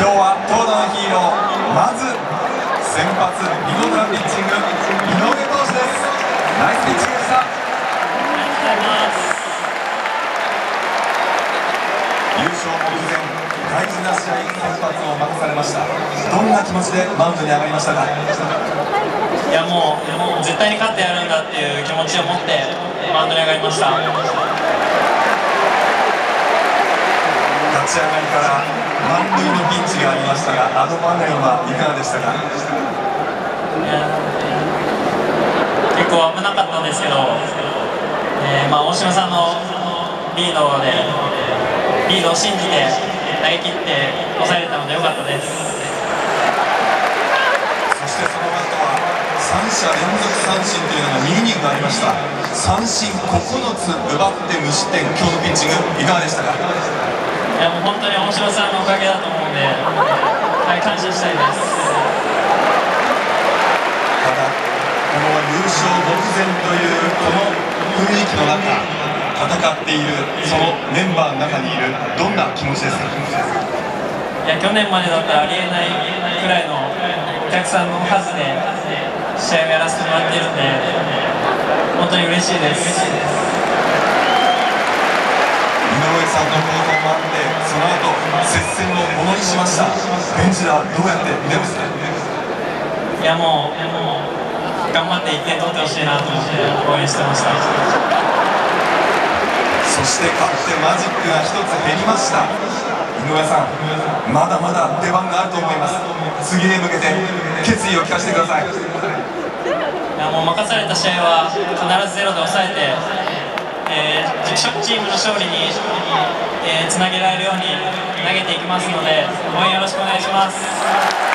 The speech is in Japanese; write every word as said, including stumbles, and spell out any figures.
今日は投打のヒーロー、まず先発見事なピッチング、井上投手です。ナイスピッチングでした。優勝目前、大事な試合先発を任されました。どんな気持ちでマウンドに上がりましたか？ いやもう、もう絶対に勝ってやるんだっていう気持ちを持ってマウンドに上がりました。 立ち上がりから満塁のピンチがありましたが、あの場面はいかがでしたか？ 結構危なかったんですけど、えーまあ、大島さんのリードでリードを信じて投げ切って抑えれたので良かったです。 そしてその後はさん者連続三振というのがにイニングありました。三振ここのつ奪って無失点、今日のピッチングいかがでしたか？ いやもう本当に大城さんのおかげだと思うので、はい、感謝したいです。 ただこの優勝目前というこの雰囲気の中、戦っているそのメンバーの中にいる、どんな気持ちですか？ いや去年までだったらありえないくらいのお客さんの数で試合をやらせてもらっているので、本当に嬉しいです。 井上さんの好投もあって、その後接戦をものにしました。ベンチではどうやって見てますか？ いやもう、もう頑張っていってん取ってほしいなと思って応援してました。 そして勝ってマジックがひとつ減りました。井上さん、まだまだ出番があると思います。次へ向けて決意を聞かせてください。いやもう任された試合は必ずゼロで抑えて、えー、チームの勝利に、えー、つなげられるように投げていきますので、応援よろしくお願いします。